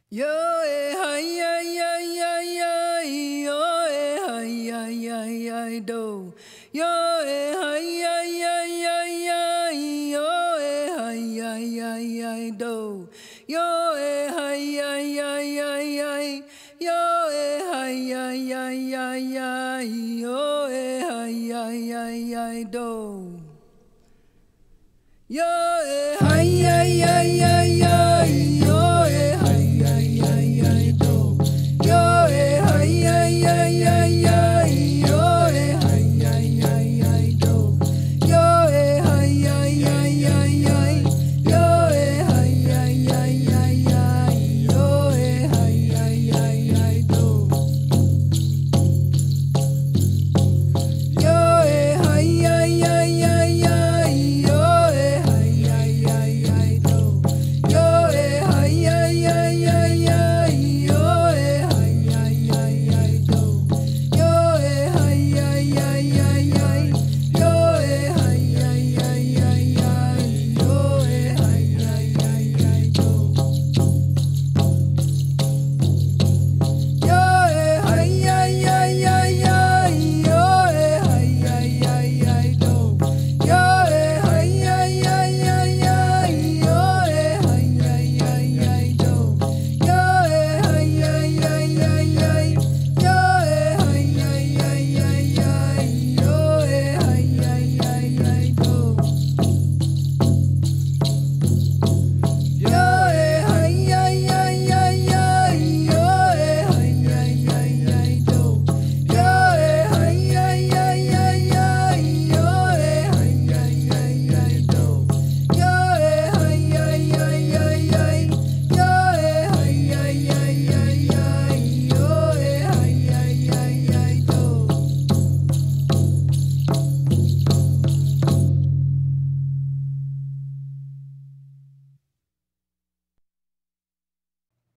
Yo hi hi hi hi hi yo hi hi hi hi do yo hi hi hi hi hi yo hi hi hi hi do yo hi hi hi hi hi yo hi hi hi hi hi yo hi hi hi hi do yo hi hi hi hi